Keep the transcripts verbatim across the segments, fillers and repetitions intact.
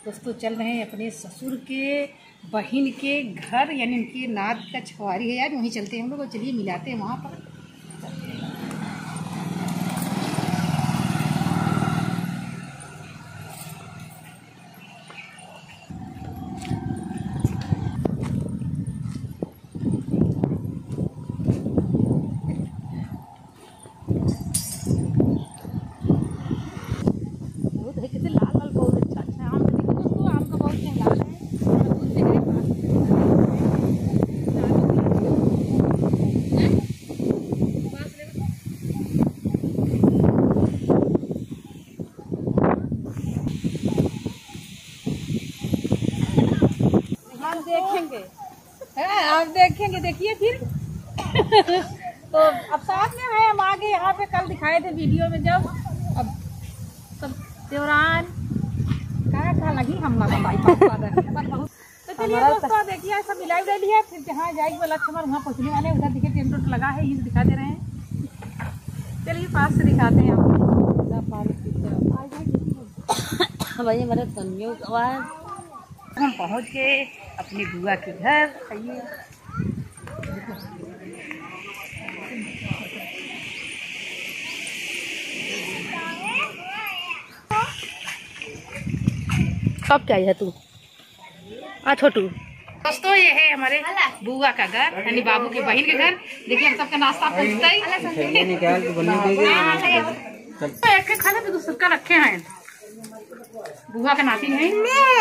दोस्तों चल रहे हैं अपने ससुर के बहन के घर, यानी उनकी नाद का छवारी है यार, वहीं चलते हैं हम लोग। चलिए मिलाते हैं वहाँ पर। कितने लाल लाल बहुत अच्छा अच्छा आम देखिए दोस्तों, आम का बहुत लाल है। हम देखेंगे है, आप देखेंगे, देखिए फिर। तो अब साथ में है, हम आगे यहाँ पे कल दिखाए थे वीडियो में जब, अब सब त्योहार क्या क्या लगी हम लोग भाई। तो चलिए दोस्तों देखिए सब मिलाई उलाई है, फिर जहाँ जाएगी वो लक्ष्मण वहाँ पहुँचने वाले हैं। उधर देखिए टेंट उंट लगा है, ये दिखा दे रहे हैं। चलिए पास से दिखाते हैं आपको। भाई हमारे तन्मियों की आवाज़। हम पहुँच गए अपनी बुआ के घर। आइए कब क्या है तू आ छोटू। दोस्तों ये है हमारे बुआ का घर, यानी बाबू के बहन के घर। देखिए हम सबका नाश्ता पहुँचता ही एक खाना पे दूसरा का रखे हैं। बुआ का नाती है,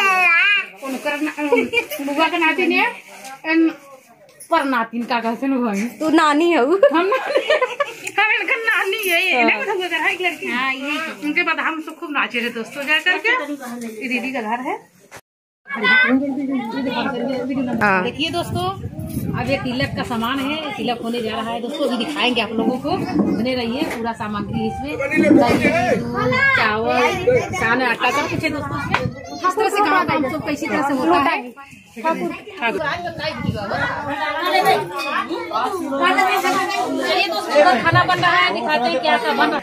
बुआ का नाती है पर नातिन का घर से भाई तू नानी है। हम हम इनका नानी है, ये लड़की। हाँ ये उनके बाद हम सब खूब नाचे रहे दोस्तों जा करके। ये दीदी का घर है। देखिए दोस्तों अब ये तिलक का सामान है, तिलक होने जा रहा है दोस्तों। अभी दिखाएंगे आप लोगों को, बने रहिए। पूरा सामग्री इसमें चावल साने आटा का कुछ है दोस्तों। इस तरह से गाँव काम सब कैसी तरह से होता है। ये दोस्तों खाना बन रहा है, दिखाते हैं क्या क्या बन रहा है।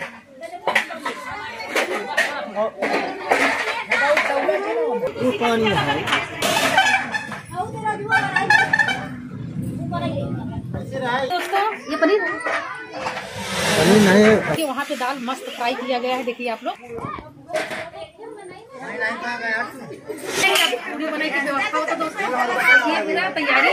दोस्तों ये पनीर पनीर नहीं है। वहाँ पे दाल मस्त फ्राई किया गया है, देखिए आप लोग। वीडियो बनाने की व्यवस्था होता दोस्तों। ये मेरा तैयारी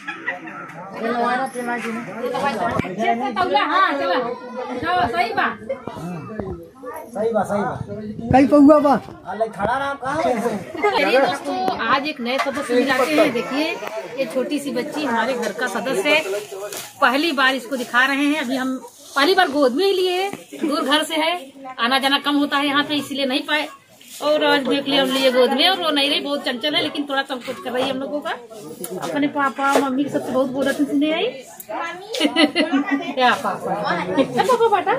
हाँ चलो सही बात सही बात सही बात कई पहुआ बा खड़ा रहा। चलिए दोस्तों आज एक नए सदस्य मिलाते हैं। देखिए ये छोटी सी बच्ची हमारे घर का सदस्य है, पहली बार इसको दिखा रहे हैं। अभी हम पहली बार गोद में ही लिए, दूर घर से है, आना जाना कम होता है यहाँ पे, इसलिए नहीं पाए। और आज देख लिया हम लिए गोद में, और वो नहीं रही, बहुत चंचल है, लेकिन थोड़ा सब कुछ कर रही है हम लोगों का। अपने पापा मम्मी सबसे बहुत बोल रही थी आई क्या पापा पापा बाटा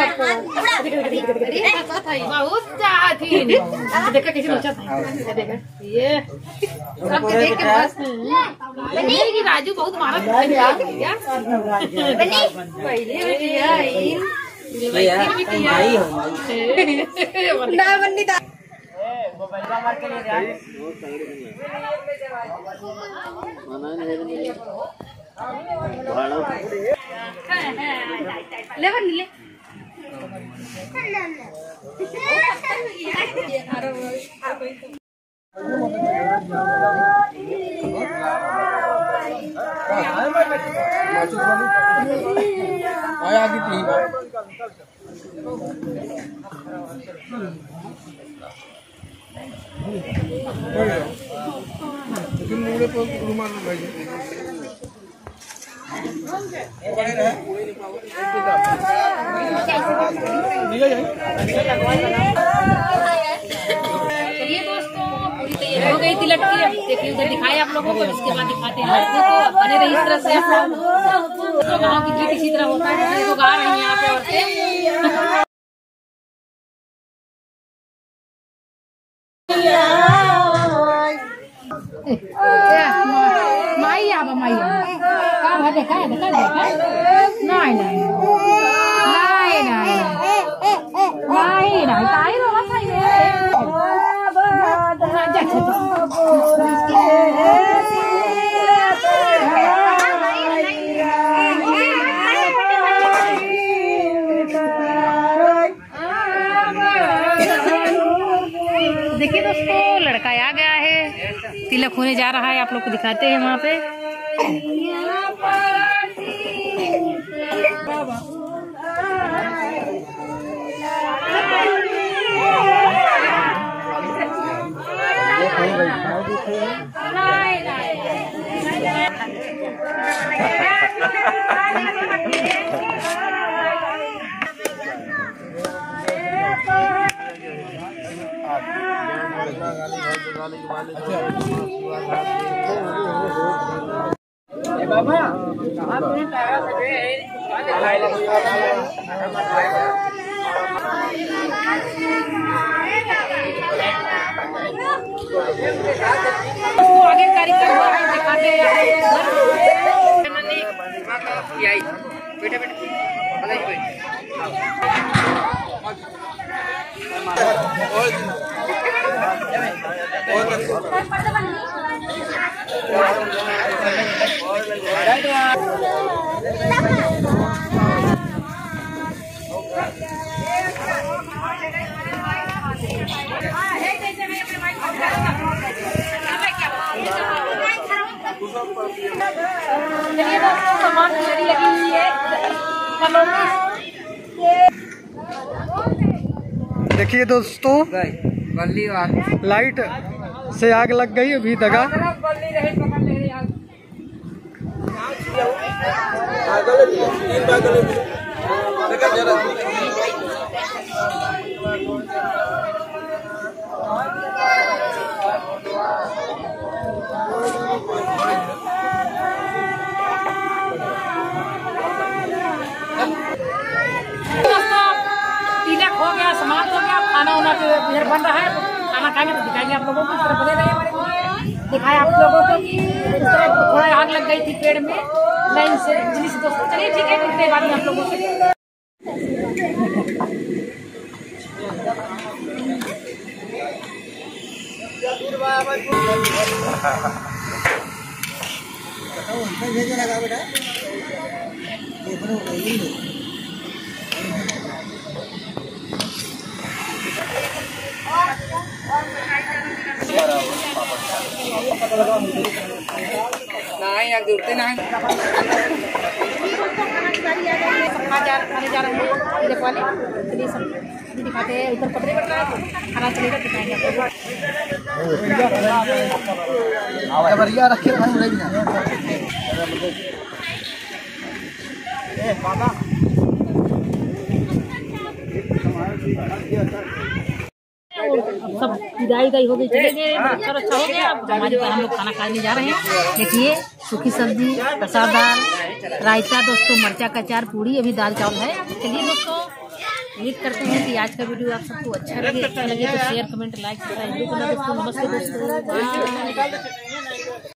बहुत चाहती देखा कैसे नोचा था। देखा ये सबके देख के बस कि राजू बहुत मारा पहले ले ले चलिए दोस्तों पूरी तैयारी हो गई तिलक की। देखिए उधर दिखाए आप लोगों को, इसके बाद दिखाते हैं लड़कों को। बने रही इस तरह से आप लोग। गाँव की गीत इसी तरह होता है, तो गा रही हैं यहाँ पे औरतें। माई आबा माई का भा देखा देखा देखा नहीं नहीं नहीं नहीं नहीं नहीं ताई रो मत आई रे जा देखिए दोस्तों, लड़का आ गया है, तिलक होने जा रहा है, आप लोग को दिखाते हैं वहाँ पे। बाबा आगे कार्यक्रम दिखाते हैं। बेटा बेटा सामान लगी हुई है। देखिए दोस्तों, लाइट से आग लग गई, अभी दगा तिलक हो गया, समाप्त हो गया, खाना वाना इधर बन रहा है, खाना खाएंगे तो दिखाएंगे आप लोगों को। इस तरह बने रहे हमारे को, दिखाया आप लोगों को कि इस तरह थोड़ा आग लग गई थी पेड़ में लाइन से बिजली से। दोस्तों चलिए ठीक है, मिलते हैं बाद में आप लोगों से। नहीं यार दूरते ना खाने जा रहे हैं तिलक वाले, चलिए सब दिखाते हैं। ऊपर पटरे कट रहा है, खाना चलेगा दिखाएंगे आप लोग। रखे सब विदाई विदाई हो गई, चले गए, अच्छा अच्छा हो गया। अब हमारे पर हम लोग खाना खाने जा रहे हैं। देखिए, सूखी सब्जी, प्रसाद, दाल, रायता, दोस्तों मरचा का अचार, पूड़ी, अभी दाल चावल है। चलिए दोस्तों, उम्मीद करते हैं कि आज का वीडियो आप सबको अच्छा लगे। अच्छा लगे तो शेयर, कमेंट, लाइक, सब्सक्राइब करना दोस्तों। नमस्ते दोस्तों।